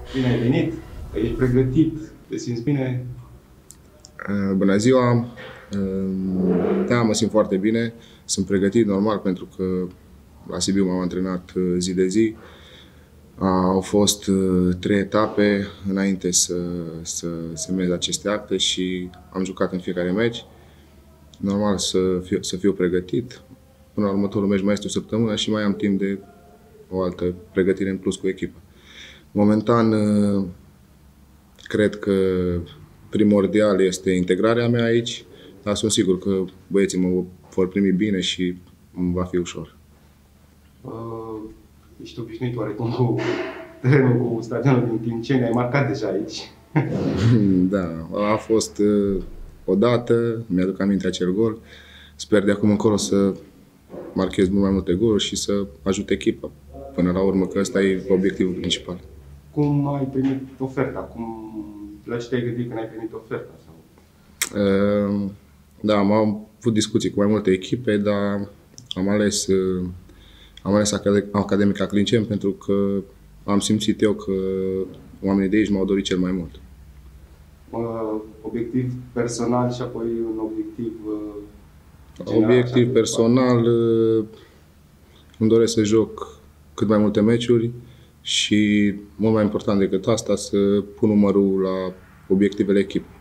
Bine ai venit, ești pregătit, te simți bine? Bună ziua! Da, mă simt foarte bine. Sunt pregătit, normal, pentru că la Sibiu m-am antrenat zi de zi. Au fost 3 etape înainte să semnez aceste acte și am jucat în fiecare meci. Normal să fiu pregătit. Până la următorul meci mai este o săptămână și mai am timp de o altă pregătire în plus cu echipa. Momentan, cred că primordial este integrarea mea aici, dar sunt sigur că băieții mă vor primi bine și va fi ușor. Ești obișnuit oarecum cu terenul, cu stadionul din Timișeni, ai marcat deja aici. Da, a fost odată, mi-aduc aminte acel gol. Sper de acum încolo să marchez mult mai multe goluri și să ajut echipa. Până la urmă, că ăsta e obiectivul principal. Cum ai primit oferta? La ce te-ai gândit când ai primit oferta? Da, am avut discuții cu mai multe echipe, dar am ales Academica Clinceni pentru că am simțit eu că oamenii de aici m-au dorit cel mai mult. Obiectiv personal și apoi un obiectiv general? Obiectiv personal, îmi doresc să joc cât mai multe meciuri și, mult mai important decât asta, să pun numărul la obiectivele echipei.